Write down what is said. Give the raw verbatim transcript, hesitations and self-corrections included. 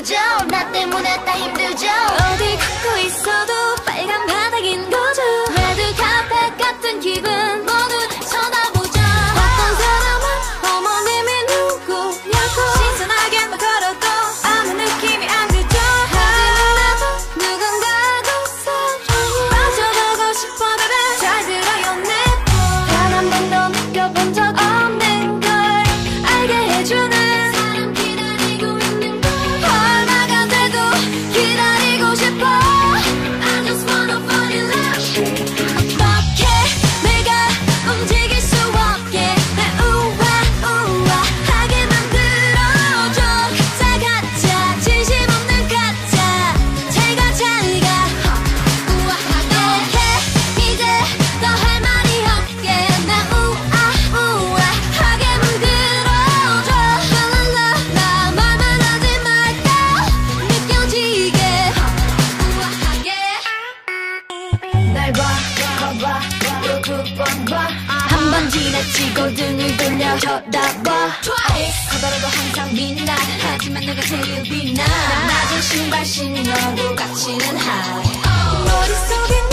부죠. 나 때문에 다 힘들죠. 어디 걷고 있어도 빨간 바닥인 거죠. 레드 카펫 같은 기분 모두 쳐다보죠. 어떤 사람은 어머님이 누구냐고 신선하게만 걸어도 아무 느낌이 안 들죠. 하지만 나도 누군가하고 사랑에 빠져보고 싶어. 베베 잘 들어요 내 단 한 번도 느껴본 적 없는 걸 알게 해주는 사람 기다리고 있는 걸 얼마가 돼도 기다리고 싶어. I just wanna fall in love. 어떻게 내가 움직일 수 없게 날 우아우아하게 만들어줘. 가짜 가짜 진심 없는 가짜 잘가 잘가 우아하게 해. 이제 더 할 말이 없게 날 우아우아하게 만들어줘. 랄랄라 나 말만 하지 말까 느껴지게 우아하게. 날 봐, 봐봐, 또 두 번 봐. 한 번 지나치고 등을 돌려 쳐다봐. Twice 커다라도 항상 빛나. 하지만 내가 제일 빛나. 난 낮은 신발 신어도 갇히는 high. 머릿속에